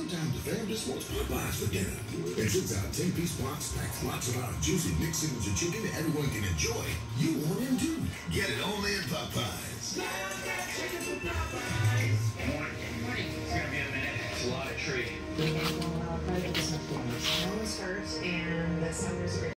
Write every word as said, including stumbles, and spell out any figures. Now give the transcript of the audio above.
Sometimes the fam just wants Popeyes for dinner. And since our ten-piece box packs lots of our juicy mixed signature chicken that everyone can enjoy, you want him too. Get it only at Popeyes. Love that chicken from Popeyes. Morning. Morning. It's gonna be a minute. It's a lot of tree. Snow is first, and the summer's